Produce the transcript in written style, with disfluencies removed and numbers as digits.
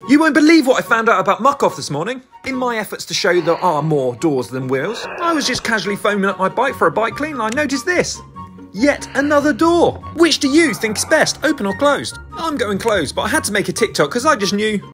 You won't believe what I found out about Muc-off this morning. In my efforts to show there are more doors than wheels, I was just casually foaming up my bike for a bike clean and I noticed this. Yet another door. Which do you think is best, open or closed? I'm going closed, but I had to make a TikTok because I just knew